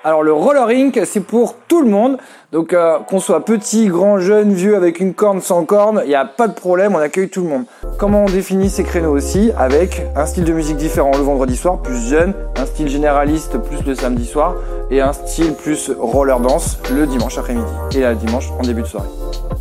Alors le roller rink, c'est pour tout le monde. Donc qu'on soit petit, grand, jeune, vieux, avec une corne, sans corne, il n'y a pas de problème, on accueille tout le monde. Comment on définit ces créneaux aussi? Avec un style de musique différent le vendredi soir, plus jeune, un style généraliste plus le samedi soir, et un style plus roller dance le dimanche après-midi, et le dimanche en début de soirée.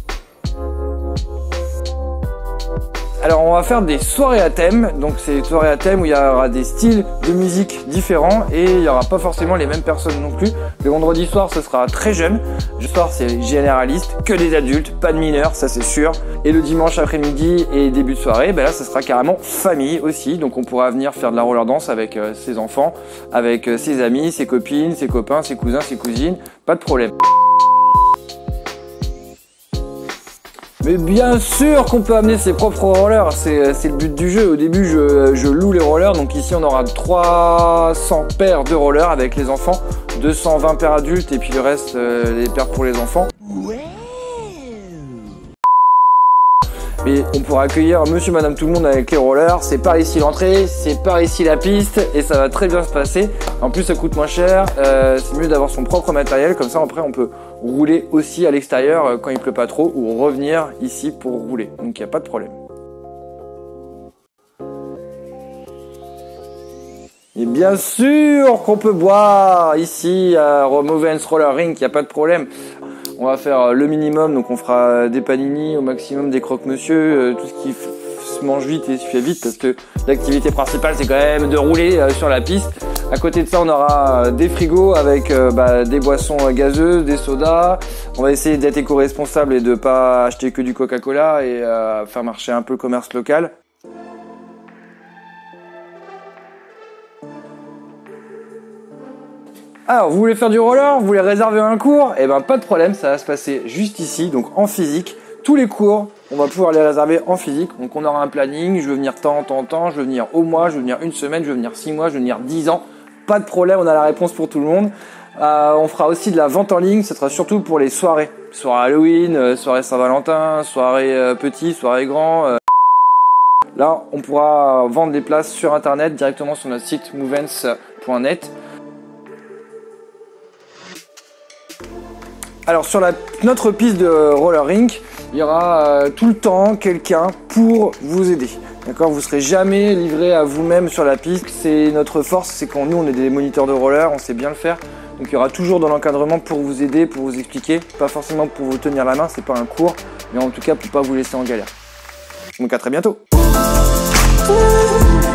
Alors on va faire des soirées à thème, donc c'est des soirées à thème où il y aura des styles de musique différents et il n'y aura pas forcément les mêmes personnes non plus. Le vendredi soir ce sera très jeune, le soir c'est généraliste, que des adultes, pas de mineurs, ça c'est sûr. Et le dimanche après-midi et début de soirée, ben là ça sera carrément famille aussi, donc on pourra venir faire de la roller dance avec ses enfants, avec ses amis, ses copines, ses copains, ses cousins, ses cousines, pas de problème. Mais bien sûr qu'on peut amener ses propres rollers, c'est le but du jeu. Au début, je loue les rollers, donc ici on aura 300 paires de rollers avec les enfants, 220 paires adultes et puis le reste, les paires pour les enfants. Mais on pourra accueillir monsieur, madame, tout le monde avec les rollers. C'est par ici l'entrée, c'est par ici la piste et ça va très bien se passer. En plus, ça coûte moins cher. C'est mieux d'avoir son propre matériel. Comme ça, après, on peut rouler aussi à l'extérieur quand il pleut pas trop ou revenir ici pour rouler. Donc, il n'y a pas de problème. Et bien sûr qu'on peut boire ici à Movens Roller Rink, il n'y a pas de problème. On va faire le minimum, donc on fera des panini, au maximum des croque-monsieur, tout ce qui se mange vite et se fait vite parce que l'activité principale c'est quand même de rouler sur la piste. À côté de ça on aura des frigos avec des boissons gazeuses, des sodas. On va essayer d'être éco-responsable et de pas acheter que du Coca-Cola et faire marcher un peu le commerce local. Alors, vous voulez faire du roller? Vous voulez réserver un cours? Eh ben, pas de problème, ça va se passer juste ici, donc en physique. Tous les cours, on va pouvoir les réserver en physique. Donc, on aura un planning, je veux venir tant, je veux venir au mois, je veux venir une semaine, je veux venir 6 mois, je veux venir 10 ans. Pas de problème, on a la réponse pour tout le monde. On fera aussi de la vente en ligne, ce sera surtout pour les soirées. Soirée Halloween, soirée Saint-Valentin, soirée petit, soirée grand. Là, on pourra vendre des places sur internet directement sur notre site movens.net. Alors sur notre piste de roller rink, il y aura tout le temps quelqu'un pour vous aider. D'accord, vous serez jamais livré à vous-même sur la piste. C'est notre force, c'est quand nous on est des moniteurs de roller, on sait bien le faire. Donc il y aura toujours dans l'encadrement pour vous aider, pour vous expliquer, pas forcément pour vous tenir la main, c'est pas un cours, mais en tout cas pour pas vous laisser en galère. Donc à très bientôt.